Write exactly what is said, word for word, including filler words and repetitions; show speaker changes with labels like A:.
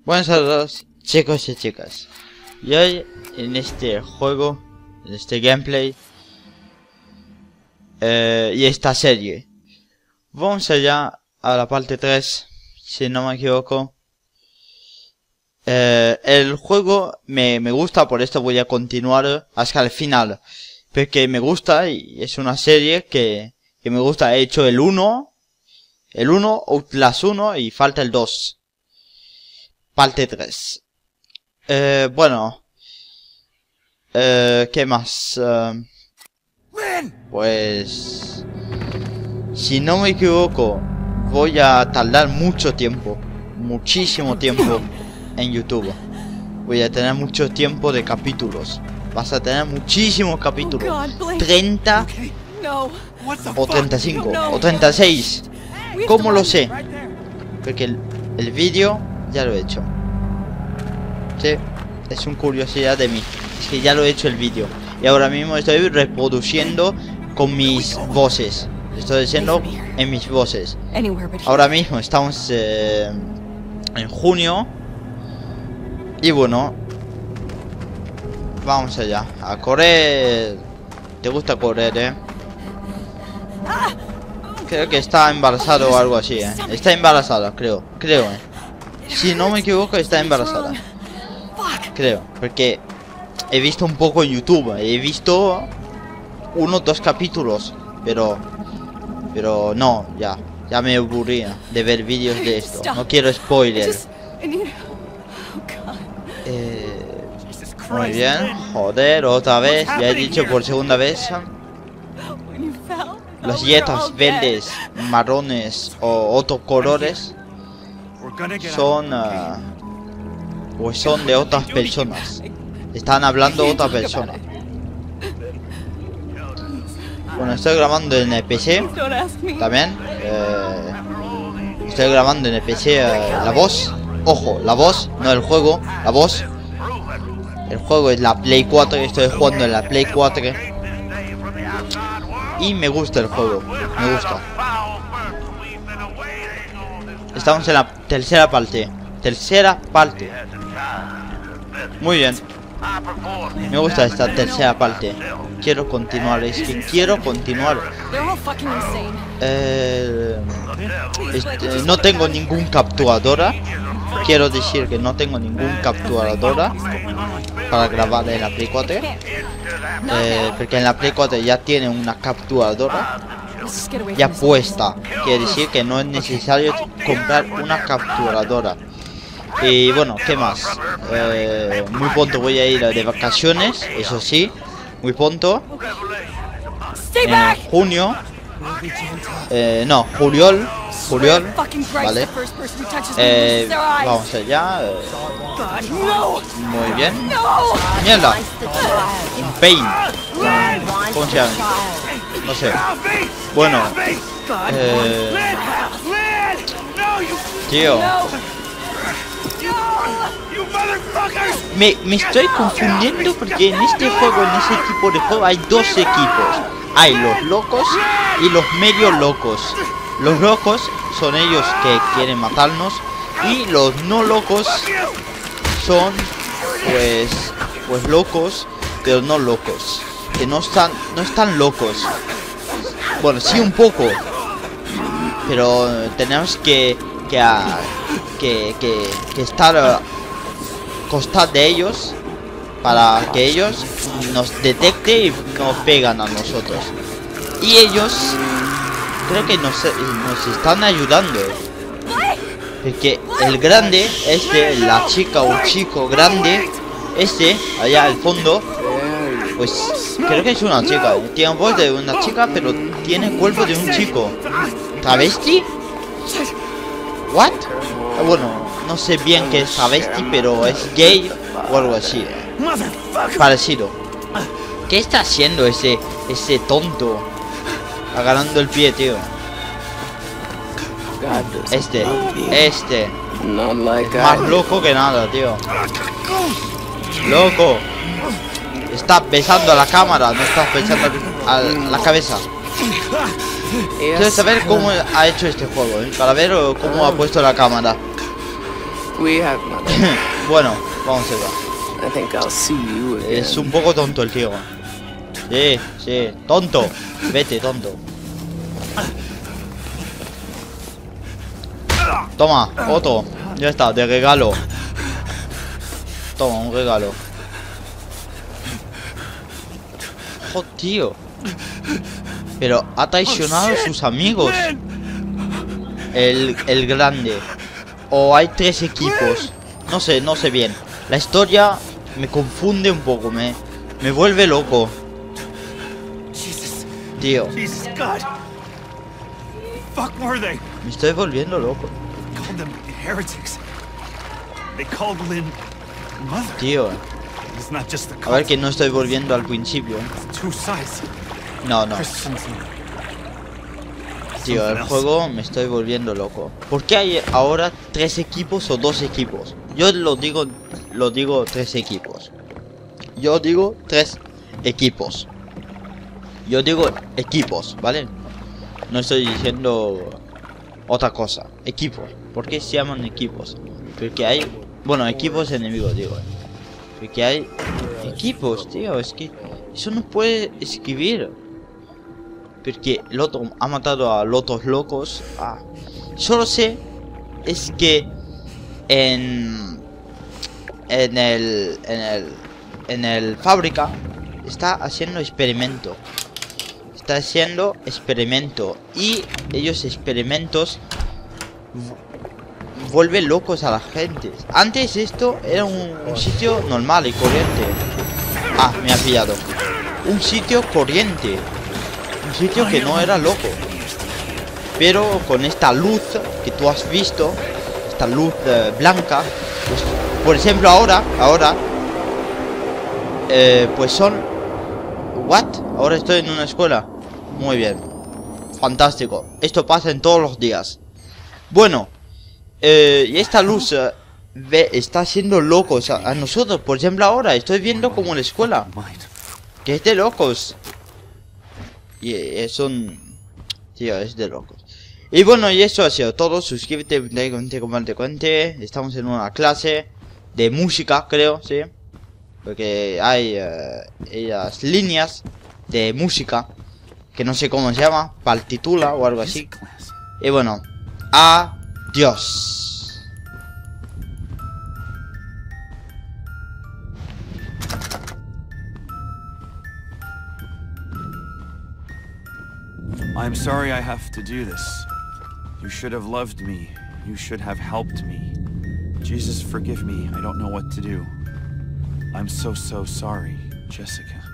A: Buenos saludos, chicos y chicas. Y hoy en este juego, en este gameplay eh, y esta serie, vamos allá a la parte tres, si no me equivoco. Eh, el juego me, me gusta, por esto voy a continuar hasta el final, porque me gusta y es una serie que, que me gusta. He hecho el uno, el uno, Outlast uno y falta el dos. Parte tres. Eh, bueno. Eh, ¿Qué más? Eh, pues... Si no me equivoco, voy a tardar mucho tiempo. Muchísimo tiempo en YouTube. Voy a tener mucho tiempo de capítulos. Vas a tener muchísimos capítulos. treinta o treinta y cinco o treinta y seis. ¿Cómo lo sé? Porque el, el vídeo ya lo he hecho. Sí, es una curiosidad de mí. Es que ya lo he hecho el vídeo. Y ahora mismo estoy reproduciendo con mis voces. Estoy diciendo en mis voces. Ahora mismo estamos eh, en junio. Y bueno, vamos allá. A correr. ¿Te gusta correr, eh? Creo que está embarazado o algo así, eh. Está embarazada, creo. Creo, eh. Si no me equivoco, está embarazada. Creo, porque he visto un poco en YouTube. He visto uno o dos capítulos. Pero Pero no, ya Ya me aburría de ver vídeos de esto. No quiero spoiler. eh, Muy bien. Joder, otra vez. Ya he dicho por segunda vez. Los yetas verdes, marrones o otros colores son uh, pues son de otras personas. Están hablando otra persona. Bueno, estoy grabando en el P C también. eh, Estoy grabando en el P C eh, la voz. Ojo, la voz, no el juego. La voz. El juego es la Play cuatro. Estoy jugando en la Play cuatro. Y me gusta el juego. Me gusta. Estamos en la tercera parte. Tercera parte. Muy bien. Me gusta esta tercera parte. Quiero continuar. Es que quiero continuar. Eh, este, no tengo ningún capturadora. Quiero decir que no tengo ningún capturadora para grabar en la Play cuatro. Eh, porque en la Play cuatro ya tiene una capturadora ya puesta. Quiere decir que no es necesario comprar una capturadora. Y bueno, ¿qué más? Eh, muy pronto voy a ir de vacaciones, eso sí. Muy pronto. En junio. Eh, no, Juliol. Juliol. Vale. Eh, vamos allá. Eh, muy bien. Mierda. Un pain. ¿Cómo se llama? No sé. Bueno. Eh, tío. Me, me estoy confundiendo porque en este juego, en ese tipo de juego, hay dos equipos. Hay los locos y los medio locos. Los locos son ellos que quieren matarnos. Y los no locos son pues pues locos, pero no locos. Que no están, no están locos. Bueno, sí un poco. Pero tenemos que que, a, que, que, que estar a costar de ellos para que ellos nos detecten y nos pegan a nosotros. Y ellos creo que nos, nos están ayudando. Porque el grande, este, la chica o chico grande, este, allá al fondo, pues creo que es una chica. Tiene voz de una chica, pero tiene cuerpo de un chico. ¿Travesti? ¿What? Bueno, no sé bien qué es travesti, pero es gay o algo así. Parecido. ¿Qué está haciendo ese ese tonto? Agarrando el pie, tío. Este, este. Es más loco que nada, tío. Loco. Estás besando a la cámara, no estás besando a la cabeza. Quiero saber cómo ha hecho este juego, ¿eh? Para ver cómo ha puesto la cámara.
B: We have nothing.
A: Bueno, vamos allá.
B: I think I'll see you again.
A: Es un poco tonto el tío. Sí, sí, tonto. Vete, tonto. Toma, otro. Ya está, de regalo. Toma, un regalo. Joder, tío. Pero ha traicionado a sus amigos. El, el grande. O hay tres equipos. No sé, no sé bien. La historia me confunde un poco. Me, me vuelve loco. Tío. Me estoy volviendo loco. Tío. A ver que no estoy volviendo al principio. No, no. Tío, el juego me estoy volviendo loco. ¿Por qué hay ahora tres equipos o dos equipos? Yo lo digo, lo digo tres equipos. Yo digo tres equipos. Yo digo equipos, ¿vale? No estoy diciendo otra cosa. Equipos. ¿Por qué se llaman equipos? Porque hay... Bueno, equipos enemigos, digo. Porque hay equipos, tío. Es que eso no puede escribir. Porque el otro ha matado a los otros locos. Ah. Solo sé es que en en el en el en el fábrica está haciendo experimento. Está haciendo experimento y ellos experimentos vuelven locos a la gente. Antes esto era un, un sitio normal y corriente. Ah, me ha pillado. Un sitio corriente. Un sitio que no era loco. Pero con esta luz que tú has visto, esta luz eh, blanca, pues, por ejemplo ahora, ahora, eh, pues son... ¿What? Ahora estoy en una escuela. Muy bien. Fantástico. Esto pasa en todos los días. Bueno, eh, y esta luz eh, ve, está haciendo locos a, a nosotros. Por ejemplo ahora estoy viendo como en la escuela, que es de locos. Y es un... Tío, es de locos. Y bueno, y eso ha sido todo. Suscríbete, cuente, comparte, cuente. Estamos en una clase de música, creo, sí. Porque hay uh, las líneas de música, que no sé cómo se llama, partitula o algo así. Y bueno, adiós.
C: I'm sorry I have to do this. You should have loved me. You should have helped me. Jesus, forgive me. I don't know what to do. I'm so, so sorry, Jessica.